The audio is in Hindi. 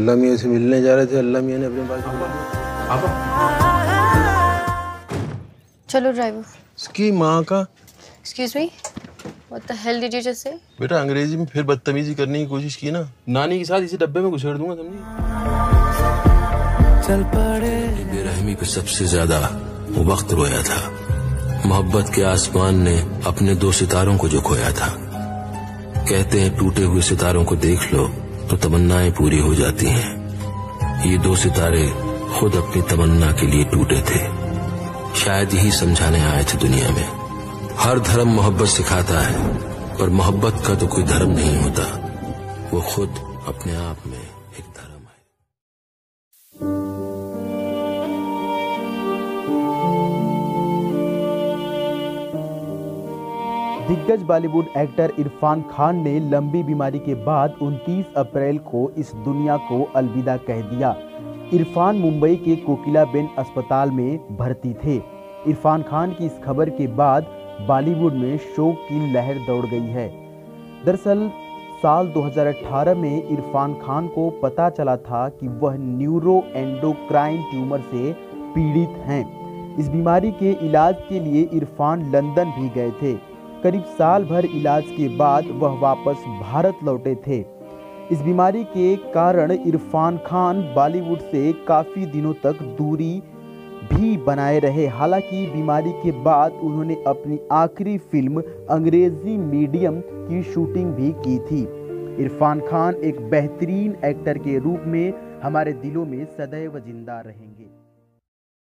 अल्लाह मियाँ से मिलने जा रहे थे, अल्लाह मियाँ ने अपने पास चलो ड्राइवर। इसकी माँ का। Excuse me, what the hell did you just say? बेटा अंग्रेजी में फिर बदतमीजी करने की कोशिश की ना, नानी के साथ इसे डब्बे में घुसेड़ दूंगा, समझी? चल पड़े बेरहमी पे सबसे ज्यादा वो वक्त रोया था, मोहब्बत के आसमान ने अपने दो सितारों को जो खोया था। कहते हैं टूटे हुए सितारों को देख लो तो तमन्नाएं पूरी हो जाती हैं। ये दो सितारे खुद अपनी तमन्ना के लिए टूटे थे। शायद यही समझाने आए थे दुनिया में। हर धर्म मोहब्बत सिखाता है, पर मोहब्बत का तो कोई धर्म नहीं होता, वो खुद अपने आप में एक धर्म है। दिग्गज बॉलीवुड एक्टर इरफान खान ने लंबी बीमारी के बाद 29 अप्रैल को इस दुनिया को अलविदा कह दिया। इरफान मुंबई के कोकिलाबेन अस्पताल में भर्ती थे। इरफान खान की इस खबर के बाद बॉलीवुड में शोक की लहर दौड़ गई है। दरअसल साल 2018 में इरफान खान को पता चला था कि वह न्यूरो एंडोक्राइन ट्यूमर से पीड़ित हैं। इस बीमारी के इलाज के लिए इरफान लंदन भी गए थे। करीब साल भर इलाज के बाद वह वापस भारत लौटे थे। इस बीमारी के कारण इरफान खान बॉलीवुड से काफ़ी दिनों तक दूरी भी बनाए रहे। हालांकि बीमारी के बाद उन्होंने अपनी आखिरी फिल्म अंग्रेजी मीडियम की शूटिंग भी की थी। इरफान खान एक बेहतरीन एक्टर के रूप में हमारे दिलों में सदैव जिंदा रहेंगे।